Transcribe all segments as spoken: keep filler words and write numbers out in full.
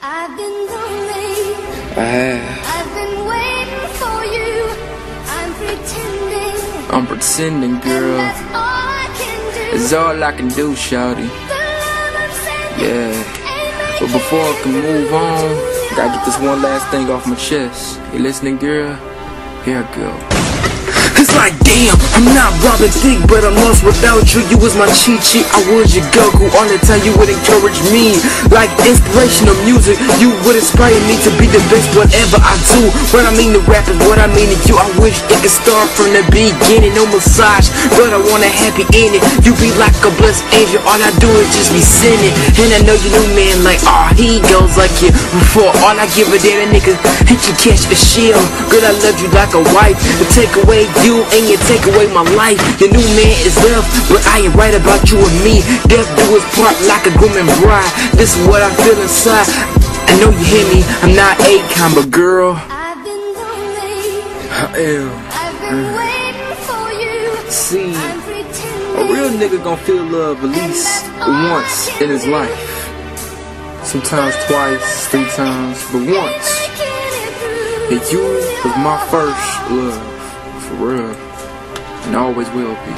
I've been lonely. I have. I've been waiting for you. I'm pretending. I'm pretending, girl. And that's all I can do. It's all I can do, shawty. The love I'm sending Yeah. ain't But before I can move on, gotta get this one last thing off my chest. You listening, girl? Here I go. It's like, damn, I'm not Robin Thicke, but I'm lost without you. You was my Chi-Chi, I was your Goku. All the time you would encourage me. Like inspirational music, you would inspire me to be the best whatever I do. What I mean to rap is what I mean to you. I wish it could start from the beginning. No massage, but I want a happy ending. You be like a blessed angel, all I do is just be sinning. And I know you new man like, ah, oh, he goes like you. Before all I give a damn, a nigga, he can catch a shield. Girl, I love you like a wife, but take away you and you take away my life. Your new man is love, but I ain't right about you and me. Death do his part like a groom and bride. This is what I feel inside. I know you hear me, I'm not Akon, but girl, I've been lonely. I am. I've been waiting for you. See, I'm a pretending. real nigga gon' feel love at least once in his life. Sometimes twice, three times, but once. And you was my first love, for real, and always will be.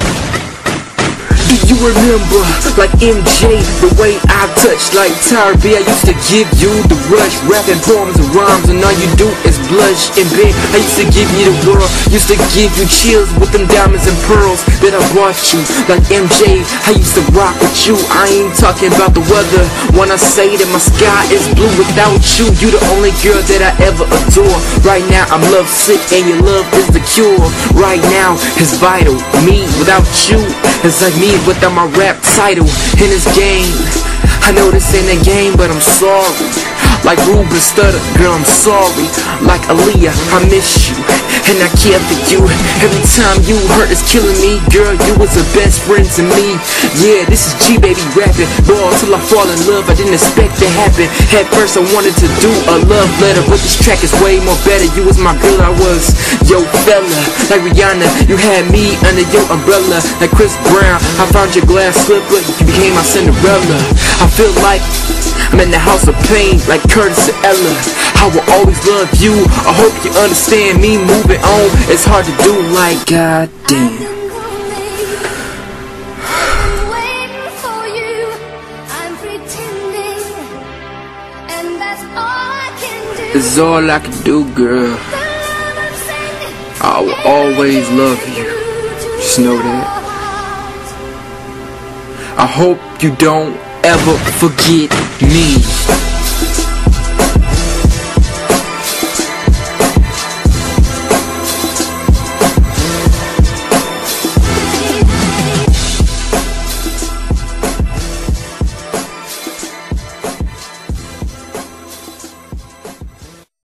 do you remember, like M J, the way I touched like Tyra B? I used to give you the rush, rapping poems and rhymes, and all you do is blush and beg. I used to give you the world, used to give you chills with them diamonds and pearls that I brought you. Like M J, I used to rock with you. I ain't talking about the weather when I say that my sky is blue without you. You the only girl that I ever adore. Right now I'm lovesick and your love is the cure. Right now it's vital. Me without you is like me without my rap title in this game. I know this ain't a game, but I'm sorry. Like Ruben Stutter, girl, I'm sorry. Like Aaliyah, I miss you, and I care for you. Every time you hurt is killing me, girl, you was the best friend to me. Yeah, this is G-Baby rapping, ball till I fall in love. I didn't expect to happen. At first I wanted to do a love letter, but this track is way more better. You was my girl, I was your fella. Like Rihanna, you had me under your umbrella. Like Chris Brown, I found your glass slipper, you became my Cinderella. I feel like I'm in the house of pain, like Curtis and Ella. I will always love you. I hope you understand me. Moving on, it's hard to do. Like goddamn. I've been lonely. I've been waiting for you. I'm pretending, and that's all I can do. This is all I can do, girl. The love I'm sending I will always love you. Just know that. I hope you don't ever forget me.